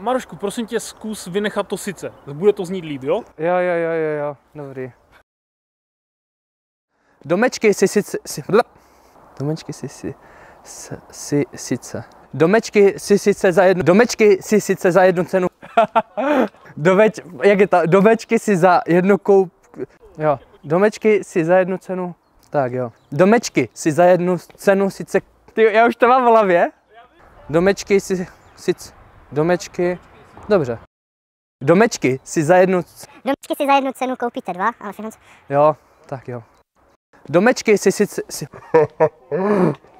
Marošku, prosím tě, zkus vynechat to sice. Bude to znít líp, jo? Jo, dobrý. Domečky si sice... Domečky si sice... Domečky si sice za jednu... Domečky si sice za jednu cenu... Jak je to? Domečky si za jednu Jo. Domečky si za jednu cenu... Tak jo. Domečky si za jednu cenu sice... Ty, já už to mám v hlavě. Domečky si... Domečky... Dobře. Domečky si za jednu... Domečky si za jednu cenu koupíte dva, ale financ... Jo, tak jo. Domečky si sice...